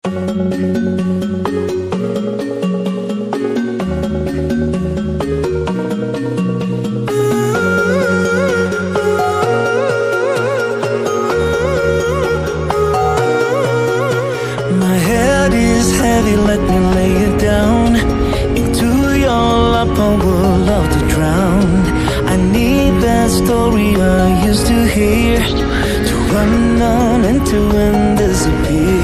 Let me lay it down into your lap. I would love to drown. I need that story I used to hear, to run on and to end disappear.